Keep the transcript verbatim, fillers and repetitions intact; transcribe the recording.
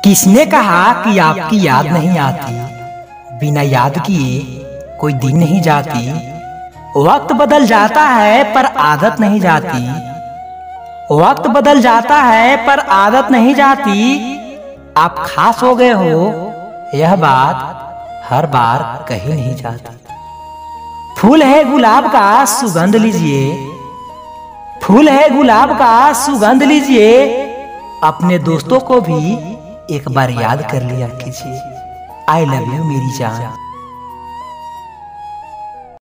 किसने कहा कि आपकी याद नहीं आती? बिना याद किए कोई दिन नहीं जाती। वक्त बदल जाता है पर आदत नहीं जाती। वक्त बदल जाता है पर आदत नहीं जाती। आप खास हो गए हो, यह बात हर बार कही नहीं जाती। फूल है गुलाब का सुगंध लीजिए, फूल है गुलाब का सुगंध लीजिए। अपने दोस्तों को भी एक बार याद कर लिया कीजिए। आई लव यू मेरी जान।